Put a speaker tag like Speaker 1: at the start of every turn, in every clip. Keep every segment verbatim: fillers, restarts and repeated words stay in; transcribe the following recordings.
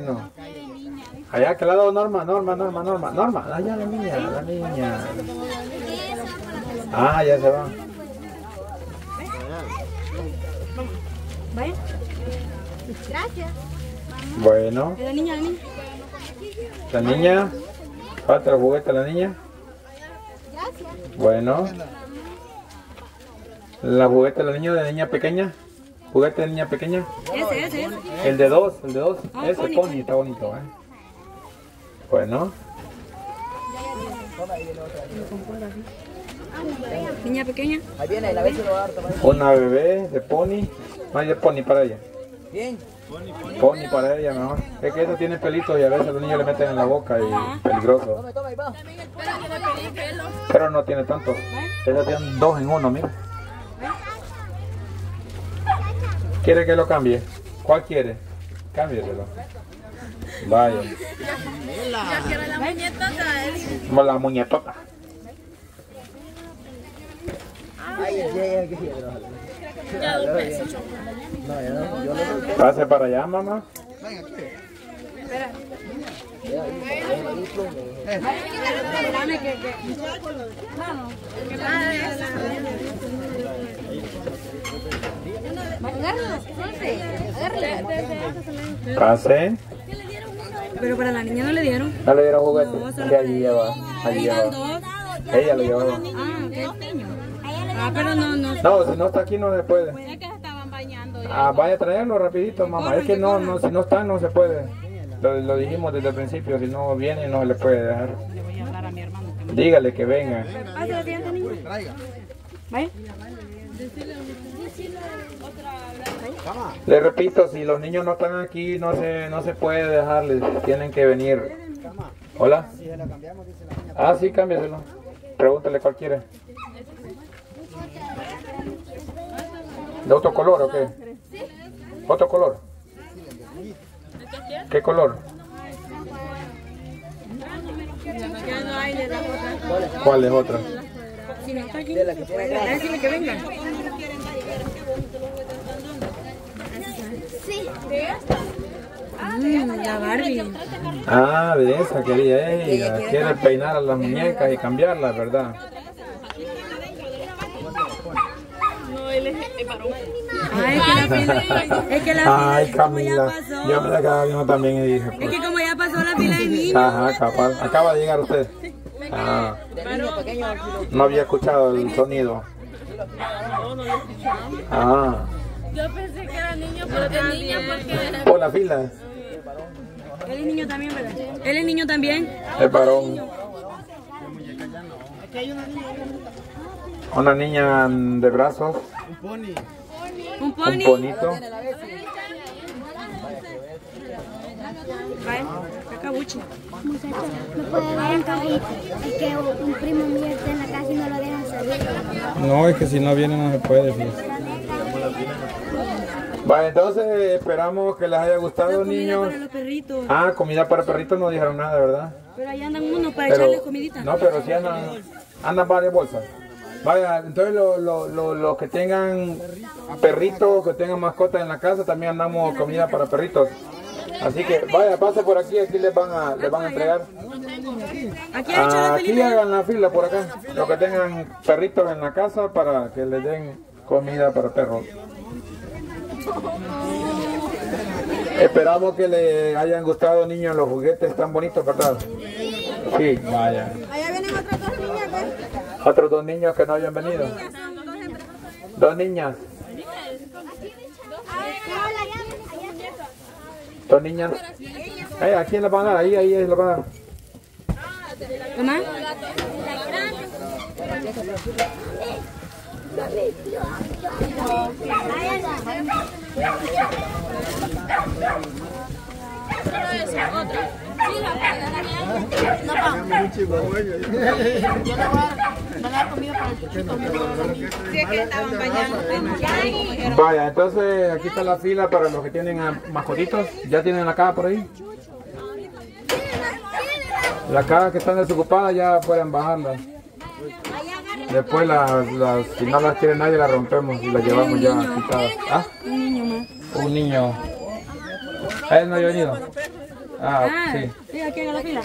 Speaker 1: Bueno. Allá, que lado Norma, Norma, Norma, Norma, Norma. Allá la niña, la niña. Ah, ya se va.
Speaker 2: Vaya. Gracias.
Speaker 1: Bueno.
Speaker 2: La niña, la niña.
Speaker 1: La niña. Falta el juguete a la niña.
Speaker 2: Gracias.
Speaker 1: Bueno. La juguete de la niña, de la niña pequeña. Juguete de niña pequeña.
Speaker 2: Ese, ese, ese.
Speaker 1: El de dos, el de dos.
Speaker 2: Ah,
Speaker 1: Ese
Speaker 2: Pony.
Speaker 1: Pony está bonito, ¿eh? Bueno.
Speaker 2: Niña pequeña.
Speaker 3: Ahí viene, la vez se lo va a dar también.
Speaker 1: Una bebé de Pony. No hay de Pony para ella.
Speaker 3: Bien.
Speaker 1: Pony para ella mejor. Es que eso tiene pelitos y a veces los niños le meten en la boca y peligroso.
Speaker 3: Tome, tome, ahí va.
Speaker 1: Pero no tiene tanto. Esa tiene dos en uno, mira. ¿Quiere que lo cambie? ¿Cuál quiere? Cámbieselo. Vaya.
Speaker 2: Yo quiero la muñetota.
Speaker 1: Como la muñetota.
Speaker 3: Ay, ay, ay, qué quiero.
Speaker 2: Ya dos pesos.
Speaker 3: No, yo no, yo no soy.
Speaker 1: Pase para allá, mamá.
Speaker 2: Dame que, que. Vamos. Agárralo, agárralo.
Speaker 1: Pase.
Speaker 2: Pero para la niña no le dieron.
Speaker 1: No le dieron juguete.
Speaker 2: No, solo
Speaker 1: Que allí lleva. Allí
Speaker 2: Ahí
Speaker 1: lleva.
Speaker 2: van dos.
Speaker 1: Ella lo llevaba.
Speaker 2: Ah, qué niño. Ah, pero no, no.
Speaker 1: No, si no está aquí no se puede.
Speaker 2: Es que se estaban bañando.
Speaker 1: Ah, vaya a traerlo rapidito, mamá. Es que no, no, si no está no se puede. Lo, lo dijimos desde el principio, si no viene no se le puede dejar.
Speaker 2: Le voy a hablar a mi hermano. Que
Speaker 1: Dígale que venga.
Speaker 2: pase la siguiente niña. Vaya.
Speaker 1: Le repito, si los niños no están aquí no se, no se puede dejarles, tienen que venir. Hola. Ah, sí, cámbiaselo. Pregúntale cuál quiere. ¿De otro color o qué? ¿Otro color? ¿Qué color?
Speaker 2: Ya no hay de la otra.
Speaker 1: ¿Cuál es otra?
Speaker 2: Si no está aquí, no se puede. A decirle que venga. Sí. Mm, la Barbie.
Speaker 1: Ah, de esa quería ella. Quiere peinar a las muñecas y cambiarlas, ¿verdad?
Speaker 2: No, él es el varón. Ay, es que la fila. Es que la fila.
Speaker 1: Ay,
Speaker 2: es como ya
Speaker 1: Camila.
Speaker 2: pasó.
Speaker 1: Yo me la acabo viendo también y dije,
Speaker 2: Es
Speaker 1: pues.
Speaker 2: que como ya pasó la fila de niños.
Speaker 1: Ajá, capaz. Acaba de llegar usted. Ah, no había escuchado el sonido. Ah,
Speaker 2: Yo pensé que era niño, pero es niña porque.
Speaker 1: por la fila.
Speaker 2: Él es niño también, ¿verdad? Él es niño también.
Speaker 1: El varón. Una niña de brazos.
Speaker 2: Un
Speaker 1: Un
Speaker 2: pony.
Speaker 1: bonito.
Speaker 2: Vaya, cacabuchi.
Speaker 4: Muchacha, no puede dar un carrito. Es que un primo mío está en la casa y no lo dejan salir.
Speaker 1: No, es que si no viene no se puede. Fíjate. Vale, entonces esperamos que les haya gustado,
Speaker 2: Comida
Speaker 1: niños.
Speaker 2: para los perritos.
Speaker 1: Ah, comida para perritos no dijeron nada, ¿verdad?
Speaker 2: Pero ahí andan unos para
Speaker 1: Pero,
Speaker 2: echarles comidita.
Speaker 1: no, pero sí andan, andan varias bolsas. Vaya, entonces los lo, lo, lo que tengan perritos, que tengan mascotas en la casa, también andamos comida para perritos. Así que vaya, pase por aquí, aquí les van a, les van a entregar.
Speaker 2: Aquí ha hecho la
Speaker 1: Aquí
Speaker 2: película.
Speaker 1: hagan la fila por acá, los que tengan perritos en la casa para que les den comida para perros. Esperamos que les hayan gustado, niños, los juguetes están bonitos, ¿verdad? Sí, vaya.
Speaker 2: Allá vienen otras dos niñas, ¿ves?
Speaker 1: Otros dos niños que no habían venido. Dos niñas. Dos niñas. Eh, ¿a quién le van a dar? Ahí, ahí, ahí le van a dar.
Speaker 2: Mamá.
Speaker 1: Vaya, entonces aquí está la fila para los que tienen a mascotitos. ¿Ya tienen la caja por ahí? La caja que están desocupadas ya pueden bajarla. Después las, las, si no las quiere nadie las rompemos y las llevamos ya quitadas. ¿Ah?
Speaker 2: Un niño más.
Speaker 1: Un niño. ¿Él no había venido? Ah,
Speaker 2: Ah,
Speaker 1: sí.
Speaker 2: sí, aquí en la fila.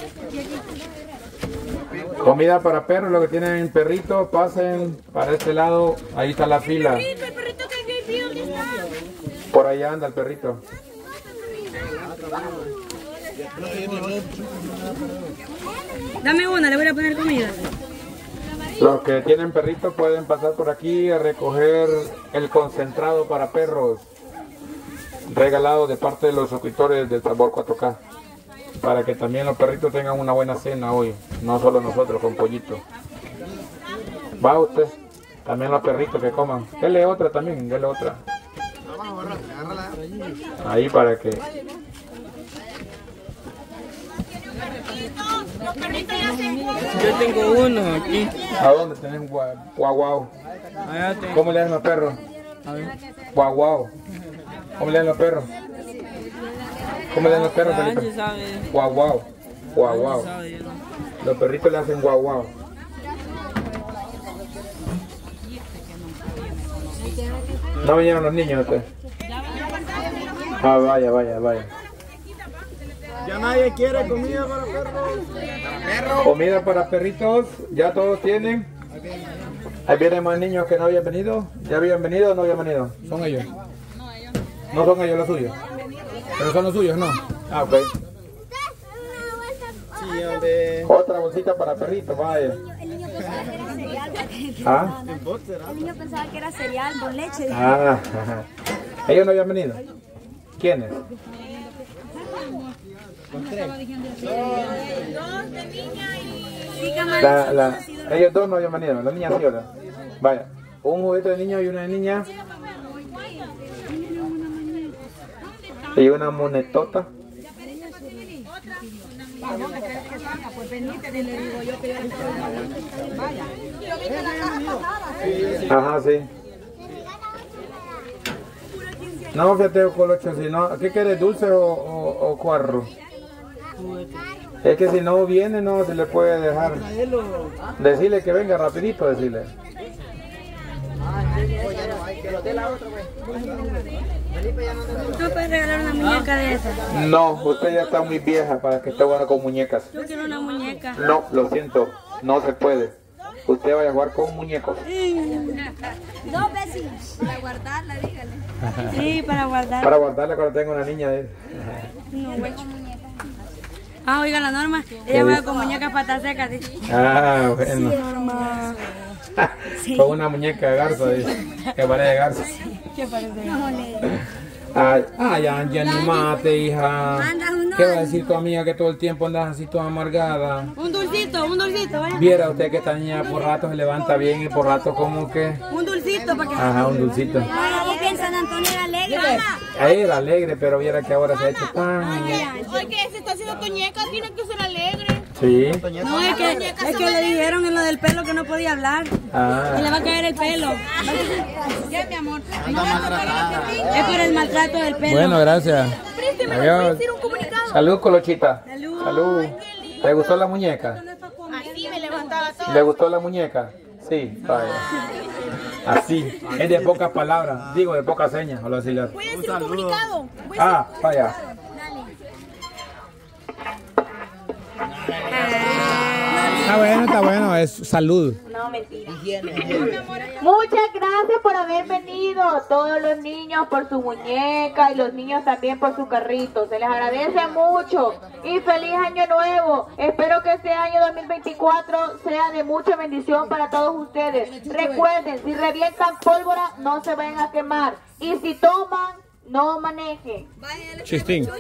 Speaker 1: Comida para perros, lo que tienen perritos, pasen para este lado, ahí está la fila.
Speaker 2: El perrito que yo vi, ¿dónde está?
Speaker 1: Por allá anda el perrito.
Speaker 2: Dame una, le voy a poner comida.
Speaker 1: Los que tienen perritos pueden pasar por aquí a recoger el concentrado para perros, regalado de parte de los suscriptores del Sabor cuatro K, para que también los perritos tengan una buena cena hoy, no solo nosotros con pollito. Va usted, también los perritos que coman. Dele otra también, dele otra. Ahí para que...
Speaker 5: Yo tengo uno aquí.
Speaker 1: ¿A dónde tenés guau guau? guau?
Speaker 5: Allá tengo.
Speaker 1: ¿Cómo le dan los perros? Guau guau. ¿Cómo le dan los perros? ¿Cómo le dan los perros, Felipe?
Speaker 5: Angie sabe.
Speaker 1: Guau guau. Guau guau.
Speaker 5: Sabe, yo no.
Speaker 1: Los perritos le hacen guau guau. ¿No vinieron los niños ustedes? Ah, vaya, vaya, vaya.
Speaker 3: Ya nadie quiere comida para perros.
Speaker 1: Comida para perritos, ya todos tienen. Ahí vienen más niños que no habían venido. ¿Ya habían venido o no habían venido? Son ellos. No son ellos los suyos. Pero son los suyos, ¿no? Ah, ok.
Speaker 3: Sí, hombre.
Speaker 1: Otra bolsita para perritos, vaya.
Speaker 4: El niño pensaba que era cereal.
Speaker 1: ¿Ah?
Speaker 4: El niño pensaba que era cereal con leche.
Speaker 1: Ah, ellos no habían venido. ¿Quiénes? La, la, ellos dos no habían venido, la niña sí, ¿verdad? Vaya, un juguete de niño y una de niña. Y una monetota. Ajá, sí. No, fíjate, Colocho, si no, ¿qué quieres, dulce o, o, o cuarro? Es que si no viene, no se le puede dejar. Decirle que venga rapidito, decirle.
Speaker 2: ¿No puedes regalar una muñeca de esas?
Speaker 1: No, usted ya está muy vieja para que esté buena con muñecas.
Speaker 2: Yo quiero una muñeca.
Speaker 1: No, lo siento, no se puede. Usted vaya a jugar con muñecos.
Speaker 4: Dos vecinos. Para guardarla, dígale.
Speaker 2: Sí, para guardar.
Speaker 1: Para guardarla cuando tenga una niña. ¿Eh?
Speaker 2: No, güey. Ah, oiga la Norma, ella juega con muñecas patas secas. Dice.
Speaker 1: Ah, bueno.
Speaker 2: Norma.
Speaker 1: Con una muñeca de garza, dice, que parece garza.
Speaker 2: ¿Qué parece?
Speaker 1: Ay, ay, ya ni mate, hija.
Speaker 4: Anda, uno.
Speaker 1: ¿Qué va a decir tu amiga que todo el tiempo andas así toda amargada?
Speaker 2: Un dulcito, un dulcito, vaya.
Speaker 1: Viera usted que esta niña por rato se levanta bien y por rato como que...
Speaker 2: Un dulcito para que...
Speaker 1: Ajá, un dulcito.
Speaker 4: Ay, es que en San Antonio era alegre.
Speaker 1: Ahí era alegre, pero viera que ahora se ha hecho tan...
Speaker 2: Hoy que se está haciendo toñeca, tiene que ser alegre.
Speaker 1: Sí.
Speaker 2: No, es que, es que le dijeron en lo del pelo que no podía hablar. Y le
Speaker 1: Ah,
Speaker 2: va a caer el pelo. ¿Qué, mi amor? Es por el maltrato del pelo.
Speaker 1: bueno, gracias.
Speaker 2: Prísteme, ¿me
Speaker 1: Adiós.
Speaker 2: puedes decir un comunicado?
Speaker 1: Salud, Colochita.
Speaker 2: Salud.
Speaker 1: Salud. ¿Le gustó la muñeca?
Speaker 2: Así me levantaba todo.
Speaker 1: ¿Le gustó la muñeca? Sí, vaya. Así, es de pocas palabras, digo de pocas señas, o así le hace.
Speaker 2: Voy a decir un comunicado. Voy a
Speaker 1: Ah, vaya. Está bueno, está bueno, es salud.
Speaker 6: No, mentira. Muchas gracias por haber venido, todos los niños por su muñeca y los niños también por su carrito. Se les agradece mucho y feliz año nuevo. Espero que este año dos mil veinticuatro sea de mucha bendición para todos ustedes. Recuerden, si revientan pólvora, no se vayan a quemar. Y si toman, no manejen.
Speaker 1: Chistín.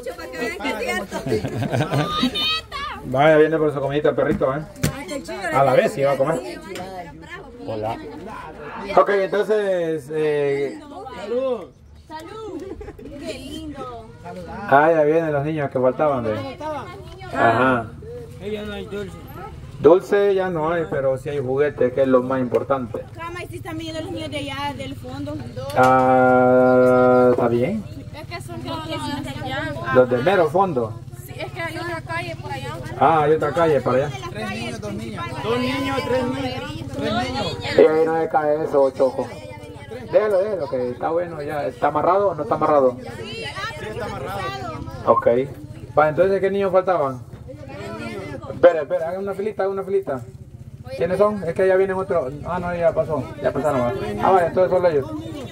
Speaker 1: Vaya, viene por su comidita el perrito, ¿eh? A la vez, sí va a comer. Hola. Ok, entonces... Eh...
Speaker 4: Salud. Qué lindo.
Speaker 1: Ah, ya vienen los niños que faltaban de... Ajá.
Speaker 5: Ella no hay dulce.
Speaker 1: Dulce ya no hay, pero sí hay juguetes, que es lo más importante.
Speaker 2: Cama, y si están viendo los niños de allá, del fondo.
Speaker 1: Ah, ¿está bien?
Speaker 2: Es que son los que son de allá.
Speaker 1: Los del mero fondo.
Speaker 2: Sí, es que hay otra calle por allá.
Speaker 1: Ah, hay otra calle para allá.
Speaker 3: Tres niños, dos niños. Dos niños, tres niños. Tres niños.
Speaker 1: Y ahí no le cae eso, Choco. Déjalo, déjalo, que está bueno ya. ¿Está amarrado o no está amarrado?
Speaker 3: Sí, está amarrado.
Speaker 1: Ok. Va, entonces, ¿qué niños faltaban? Espera, espera, hagan una filita, hagan una filita. ¿Quiénes son? Es que ya vienen otros. Ah, no, ya pasó. Ya pasaron. ¿Va? Ah, vale, entonces solo ellos.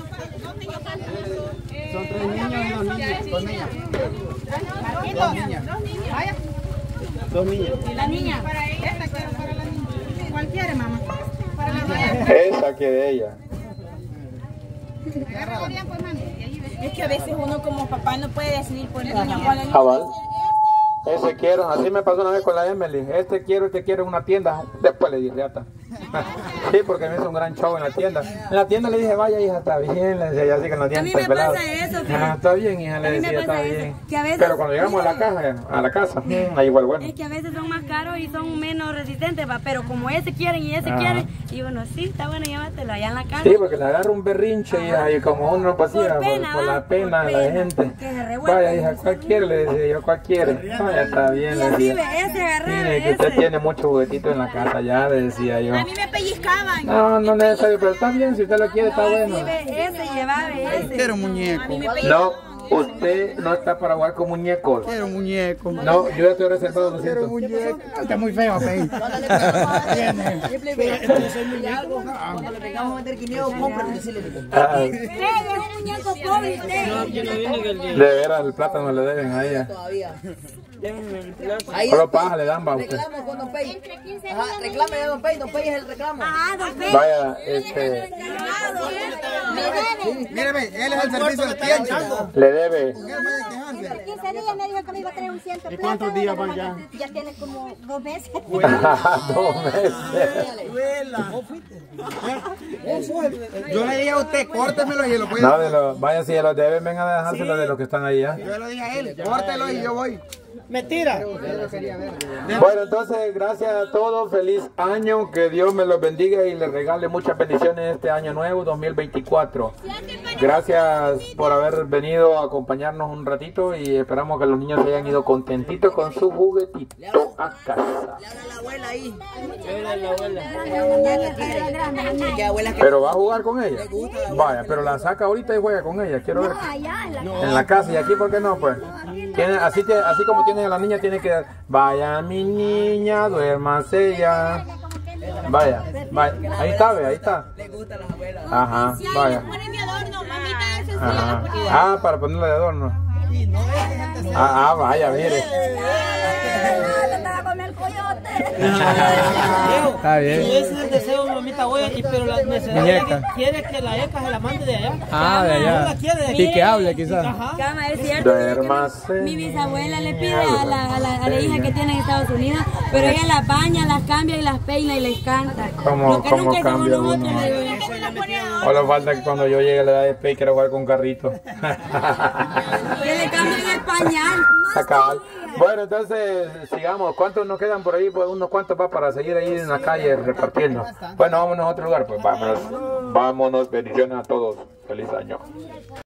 Speaker 3: Son tres niños y dos niños. Dos niñas. Dos niñas. Dos niñas.
Speaker 2: ¿Y la niña? ¿Cuál quiere, mamá?
Speaker 1: Esa que de ella.
Speaker 2: Es que a veces uno como papá no puede decidir por el niño cuál es.
Speaker 1: Cabal. Ese quiero, así me pasó una vez con la Emily. Este quiero, este quiero en una tienda. Después le dije, ata. Sí, porque me hizo un gran show en la tienda. En la tienda le dije, vaya hija, está bien. Le decía, así que no tiene
Speaker 2: me pasa eso, que-
Speaker 1: Ah, está bien, hija, le
Speaker 2: a mí me
Speaker 1: decía,
Speaker 2: pasa
Speaker 1: está
Speaker 2: eso,
Speaker 1: bien.
Speaker 2: que a veces-
Speaker 1: Pero cuando llegamos a la casa, a la casa, mm, ahí igual bueno.
Speaker 2: Es que a veces son más caros y son menos resistentes, va, pero como ese quieren y ese
Speaker 1: Ajá.
Speaker 2: quieren, y uno, sí, está bueno, llévatelo allá en la casa.
Speaker 1: Sí, porque le agarra un berrinche hija, y como uno no pasía por,
Speaker 2: pena,
Speaker 1: por
Speaker 2: va,
Speaker 1: la pena
Speaker 2: por
Speaker 1: de la
Speaker 2: pena,
Speaker 1: gente.
Speaker 2: que se revuelva.
Speaker 1: Vaya hija, ¿cuál quiere? Le decía yo, ¿cuál quiere? Vaya, está bien,
Speaker 2: Y
Speaker 1: le
Speaker 2: así
Speaker 1: decía.
Speaker 2: ve, ese
Speaker 1: Sí,
Speaker 2: agarraba
Speaker 1: que usted
Speaker 2: ese.
Speaker 1: tiene muchos juguetitos en la casa ya, le decía yo.
Speaker 2: A mí me pellizcaban.
Speaker 1: No, no es necesario, pero está bien, si usted lo quiere, está bueno.
Speaker 2: Sí, ve, ese llevaba ese.
Speaker 3: Quiero muñeco.
Speaker 1: No, usted no está para jugar con muñecos.
Speaker 3: Quiero muñeco.
Speaker 1: No, yo ya estoy reservado, lo
Speaker 3: Quiero
Speaker 1: siento.
Speaker 3: muñeco. Está muy feo, Pei.
Speaker 1: Ah,
Speaker 2: Usted es un muñeco pobre, usted.
Speaker 5: No, yo no vine que el día.
Speaker 1: de veras, el plátano le deben a ella.
Speaker 5: Déjenme el plato.
Speaker 1: Solo paja le dan, va a usted.
Speaker 7: Reclamo con Don Pey. Ajá, reclame a Don Pey, Don Pey es el reclamo.
Speaker 2: Ah, don Pedro.
Speaker 1: Vaya, este,
Speaker 3: Míreme, él es el servicio de tienda.
Speaker 1: le debe.
Speaker 4: quince días me dijo que me iba a traer un ciento.
Speaker 3: ¿Y cuántos días van ya?
Speaker 4: Ya tiene como dos meses.
Speaker 1: Dos meses.
Speaker 3: Yo le dije a usted, córtemelo y lo puede.
Speaker 1: No, de los, vaya, si los deben, vengan a dejárselo de los que están ahí ya.
Speaker 3: Yo le dije a él, córtelo y yo voy. Mentira.
Speaker 1: Bueno, entonces, gracias a todos, feliz año, que Dios me los bendiga y les regale muchas bendiciones este año nuevo, dos mil veinticuatro. Gracias por haber venido a acompañarnos un ratito y esperamos que los niños se hayan ido contentitos con su juguetito a casa.
Speaker 7: La abuela ahí.
Speaker 5: Era la abuela.
Speaker 7: Que abuela que
Speaker 1: ¿Pero va a jugar con ella? Vaya, pero la saca ahorita y juega con ella, quiero ver.
Speaker 4: Allá en la
Speaker 1: En la casa, y aquí, ¿por qué no? Pues tiene, así, te- así como tiene a la niña, tiene que vaya mi niña, duérmase ya. Vaya, vaya, ahí está, ve, ahí está.
Speaker 7: le gusta a las abuelas.
Speaker 1: Ajá, vaya.
Speaker 2: mi adorno, mamita, ese
Speaker 1: Ajá. Ah, para ponerle de adorno. Ah, ah, vaya, mire. Está bien.
Speaker 5: Ese es el deseo, mamita, voy y pero la necesidad
Speaker 1: Muñeca.
Speaker 5: quiere que la ECA se la mande de allá.
Speaker 1: Ah, de allá.
Speaker 5: No la quiere de aquí.
Speaker 1: Y que hable, quizás.
Speaker 5: Ajá.
Speaker 2: Cama, es cierto.
Speaker 1: Duérmase.
Speaker 2: Mi bisabuela le pide a la, a, la, a la hija que tiene en Estados Unidos, pero ella las baña, las cambia y las peina y les canta.
Speaker 1: ¿Cómo-
Speaker 2: Lo que
Speaker 1: cómo
Speaker 2: nunca hicimos
Speaker 1: cambia
Speaker 2: nosotros,
Speaker 1: uno?
Speaker 2: le digo yo.
Speaker 1: O le falta que cuando yo llegue a la edad de Pei quiero jugar con carrito.
Speaker 2: Que le cambien el pañal.
Speaker 1: Cabal. Bueno, entonces sigamos. ¿Cuántos nos quedan por ahí? Pues unos cuantos va para seguir ahí en la calle repartiendo. Bueno, vámonos a otro lugar. Pues vámonos. Vámonos. Bendiciones a todos. Feliz año.